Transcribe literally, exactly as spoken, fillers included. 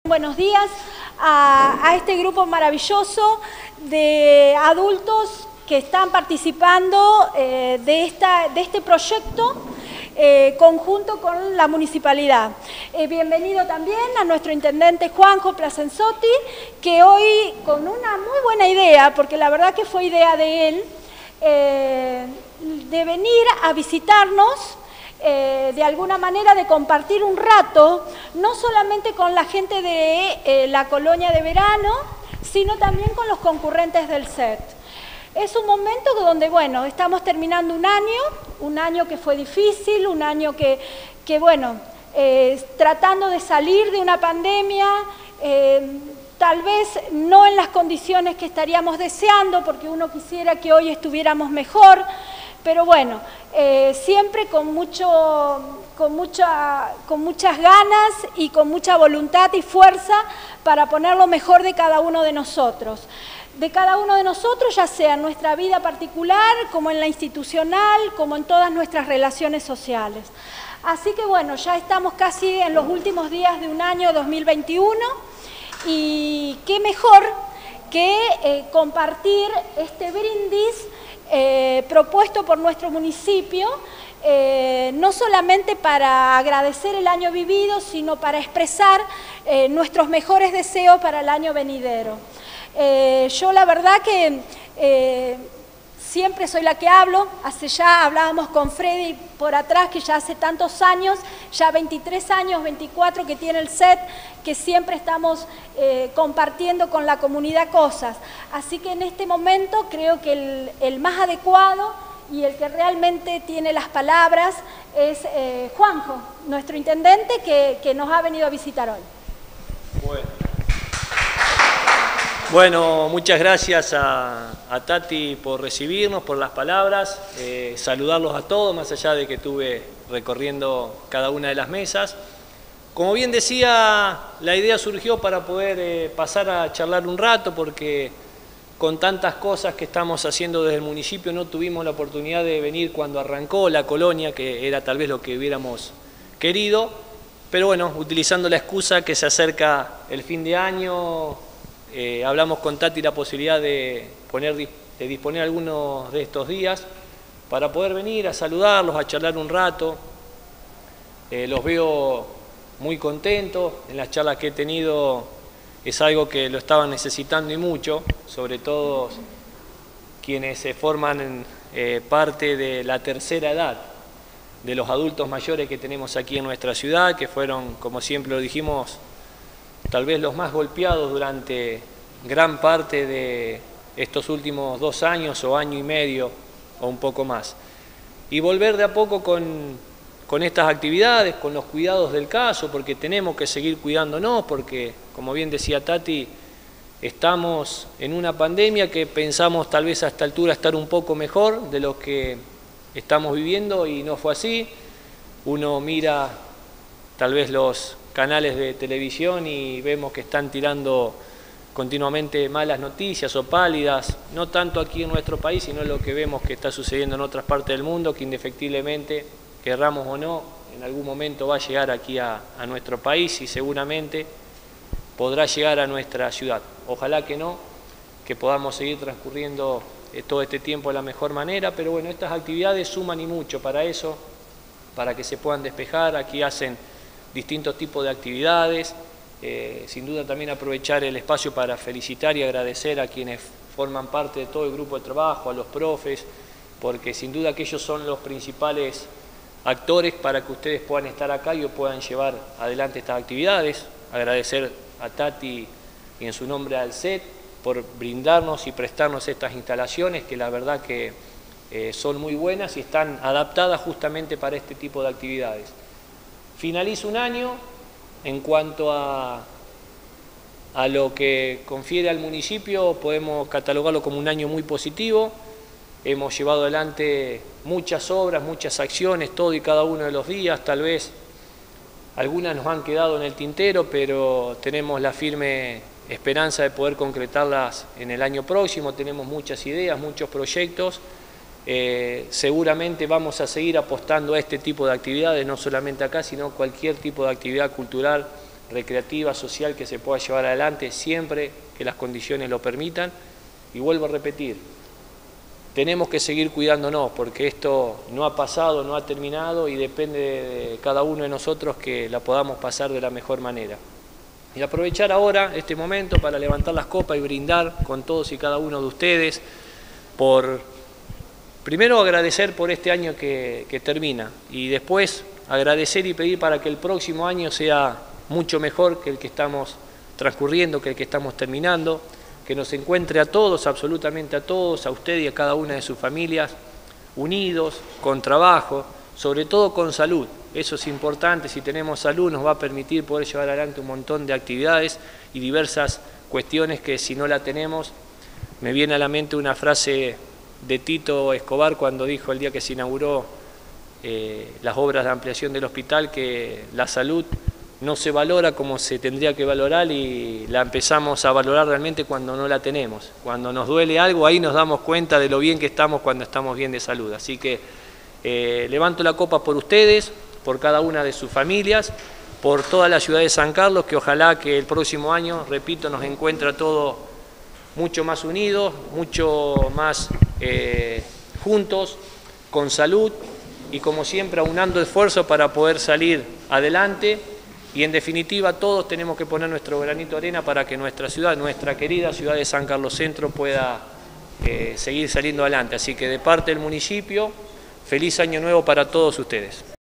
Buenos días a, a este grupo maravilloso de adultos que están participando eh, de, esta, de este proyecto eh, conjunto con la municipalidad. Eh, bienvenido también a nuestro intendente Juanjo Plasenzotti, que hoy con una muy buena idea, porque la verdad que fue idea de él, eh, de venir a visitarnos. Eh, de alguna manera de compartir un rato, no solamente con la gente de eh, la colonia de verano, sino también con los concurrentes del S E T. Es un momento donde, bueno, estamos terminando un año, un año que fue difícil, un año que, que bueno, eh, tratando de salir de una pandemia, eh, tal vez no en las condiciones que estaríamos deseando, porque uno quisiera que hoy estuviéramos mejor, pero bueno, eh, siempre con, mucho, con, mucha, con muchas ganas y con mucha voluntad y fuerza para poner lo mejor de cada uno de nosotros. De cada uno de nosotros, ya sea en nuestra vida particular, como en la institucional, como en todas nuestras relaciones sociales. Así que bueno, ya estamos casi en los últimos días de un año dos mil veintiuno y qué mejor que eh, compartir este brindis Eh, propuesto por nuestro municipio, eh, no solamente para agradecer el año vivido, sino para expresar eh, nuestros mejores deseos para el año venidero. Eh, yo la verdad que eh, siempre soy la que hablo, hace ya hablábamos con Freddy por atrás, que ya hace tantos años, ya veintitrés años, veinticuatro que tiene el S E T, que siempre estamos eh, compartiendo con la comunidad cosas. Así que en este momento creo que el, el más adecuado y el que realmente tiene las palabras es eh, Juanjo, nuestro intendente, que, que nos ha venido a visitar hoy. Bueno. Bueno, muchas gracias a, a Tati por recibirnos, por las palabras, eh, saludarlos a todos, más allá de que estuve recorriendo cada una de las mesas. Como bien decía, la idea surgió para poder eh, pasar a charlar un rato, porque con tantas cosas que estamos haciendo desde el municipio no tuvimos la oportunidad de venir cuando arrancó la colonia, que era tal vez lo que hubiéramos querido, pero bueno, utilizando la excusa que se acerca el fin de año, Eh, hablamos con Tati la posibilidad de, poner, de disponer algunos de estos días para poder venir a saludarlos, a charlar un rato. Eh, los veo muy contentos, en las charlas que he tenido es algo que lo estaban necesitando y mucho, sobre todo quienes se forman en, eh, parte de la tercera edad, de los adultos mayores que tenemos aquí en nuestra ciudad, que fueron, como siempre lo dijimos, tal vez los más golpeados durante gran parte de estos últimos dos años o año y medio o un poco más. Y volver de a poco con, con estas actividades, con los cuidados del caso, porque tenemos que seguir cuidándonos, porque, como bien decía Tati, estamos en una pandemia que pensamos tal vez a esta altura estar un poco mejor de lo que estamos viviendo y no fue así. Uno mira tal vez los canales de televisión y vemos que están tirando continuamente malas noticias o pálidas, no tanto aquí en nuestro país, sino lo que vemos que está sucediendo en otras partes del mundo, que indefectiblemente, querramos o no, en algún momento va a llegar aquí a, a nuestro país y seguramente podrá llegar a nuestra ciudad. Ojalá que no, que podamos seguir transcurriendo todo este tiempo de la mejor manera, pero bueno, estas actividades suman y mucho para eso, para que se puedan despejar. Aquí hacen distintos tipos de actividades, eh, sin duda también aprovechar el espacio para felicitar y agradecer a quienes forman parte de todo el grupo de trabajo, a los profes, porque sin duda que ellos son los principales actores para que ustedes puedan estar acá y puedan llevar adelante estas actividades. Agradecer a Tati y en su nombre al S E T por brindarnos y prestarnos estas instalaciones, que la verdad que eh, son muy buenas y están adaptadas justamente para este tipo de actividades. Finaliza un año en cuanto a, a lo que confiere al municipio, podemos catalogarlo como un año muy positivo. Hemos llevado adelante muchas obras, muchas acciones, todo y cada uno de los días. Tal vez algunas nos han quedado en el tintero, pero tenemos la firme esperanza de poder concretarlas en el año próximo. Tenemos muchas ideas, muchos proyectos. Eh, seguramente vamos a seguir apostando a este tipo de actividades, no solamente acá, sino cualquier tipo de actividad cultural recreativa, social que se pueda llevar adelante siempre que las condiciones lo permitan. Y vuelvo a repetir, tenemos que seguir cuidándonos porque esto no ha pasado, no ha terminado y depende de cada uno de nosotros que la podamos pasar de la mejor manera. Y aprovechar ahora este momento para levantar las copas y brindar con todos y cada uno de ustedes por, primero agradecer por este año que, que termina y después agradecer y pedir para que el próximo año sea mucho mejor que el que estamos transcurriendo, que el que estamos terminando, que nos encuentre a todos, absolutamente a todos, a usted y a cada una de sus familias, unidos, con trabajo, sobre todo con salud. Eso es importante, si tenemos salud nos va a permitir poder llevar adelante un montón de actividades y diversas cuestiones que si no la tenemos, me viene a la mente una frase de Tito Escobar cuando dijo el día que se inauguró eh, las obras de ampliación del hospital que la salud no se valora como se tendría que valorar y la empezamos a valorar realmente cuando no la tenemos. Cuando nos duele algo, ahí nos damos cuenta de lo bien que estamos cuando estamos bien de salud. Así que eh, levanto la copa por ustedes, por cada una de sus familias, por toda la ciudad de San Carlos, que ojalá que el próximo año, repito, nos encuentre a todos mucho más unidos, mucho más eh, juntos, con salud y como siempre aunando esfuerzos para poder salir adelante. Y en definitiva todos tenemos que poner nuestro granito de arena para que nuestra ciudad, nuestra querida ciudad de San Carlos Centro pueda eh, seguir saliendo adelante. Así que de parte del municipio, feliz año nuevo para todos ustedes.